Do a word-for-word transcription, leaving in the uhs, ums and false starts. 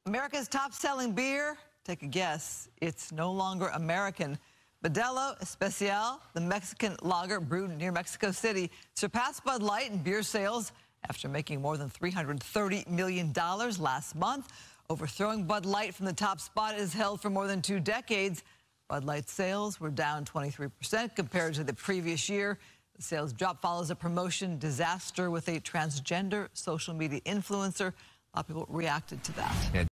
America's top-selling beer? Take a guess. It's no longer American. Modelo Especial, the Mexican lager brewed near Mexico City, surpassed Bud Light in beer sales after making more than three hundred thirty million dollars last month. Overthrowing Bud Light from the top spot is held for more than two decades. Bud Light sales were down twenty-three percent compared to the previous year. The sales drop follows a promotion disaster with a transgender social media influencer. A lot of people reacted to that.